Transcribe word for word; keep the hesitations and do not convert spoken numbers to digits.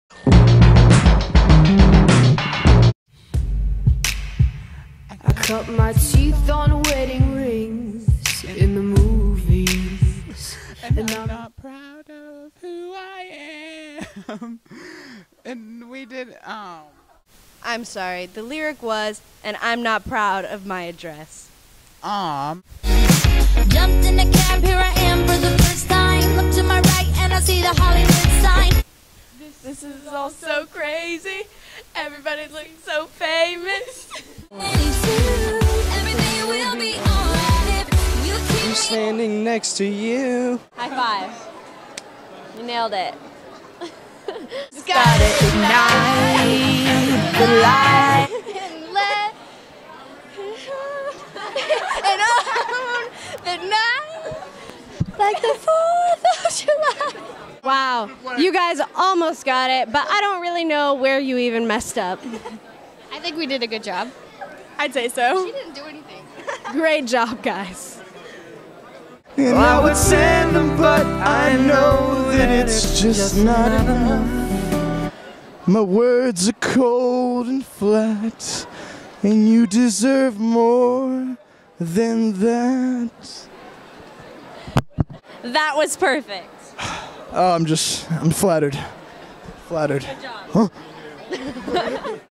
I cut my teeth on wedding rings in the movies, and, and I'm not proud of who I am. And we did, um... I'm sorry, the lyric was, and I'm not proud of my address. Um... Jumped in a cab, here I am for the first time. Look to my right and I see the Hollywood sign. This, this is all so crazy. Everybody looks so famous. Everything will be alright if you keep I'm standing next to you. High five. You nailed it. gotta ignite the light and let and on the night like the fourth of July. Wow, you guys almost got it, but I don't really know where you even messed up. I think we did a good job. I'd say so. She didn't do anything. Great job, guys. And I would send them, but I know that it's just not enough. My words are cold and flat, and you deserve more than that. That was perfect. Oh, I'm just, I'm flattered. Flattered. Good job. Huh?